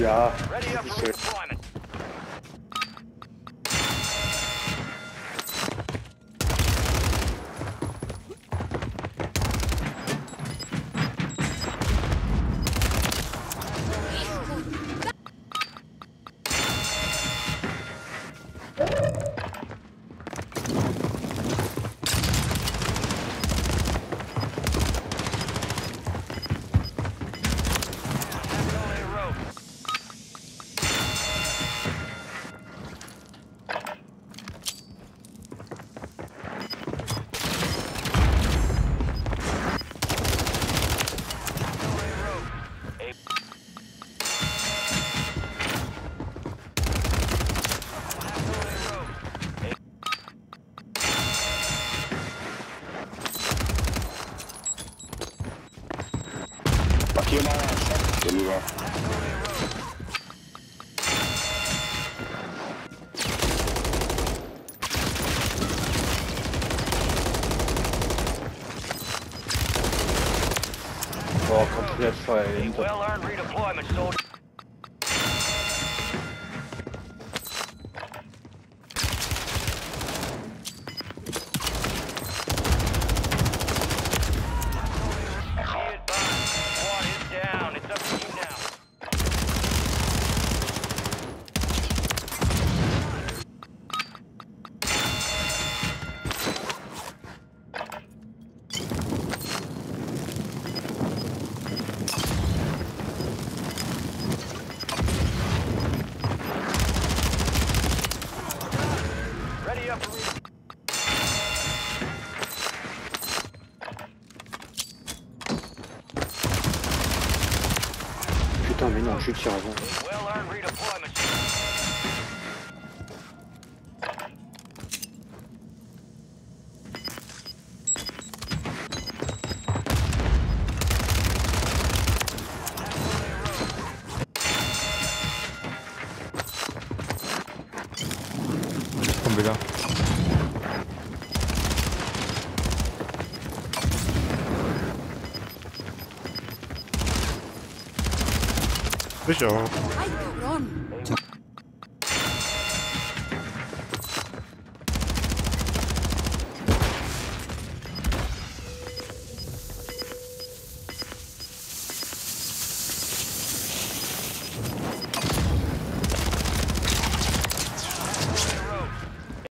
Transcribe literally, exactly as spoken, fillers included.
Ja, Ready up for schön. redeployment. Markier mal einen Shop, hier lieber. Boah, komplett Feuer hinter. Well earned redeployment, soldier. Squad is down. It's up to you now. Ready up for redeployment. Putain, mais non, je suis tiré avant. Well earned redeployment. Komm wieder. Ich auch.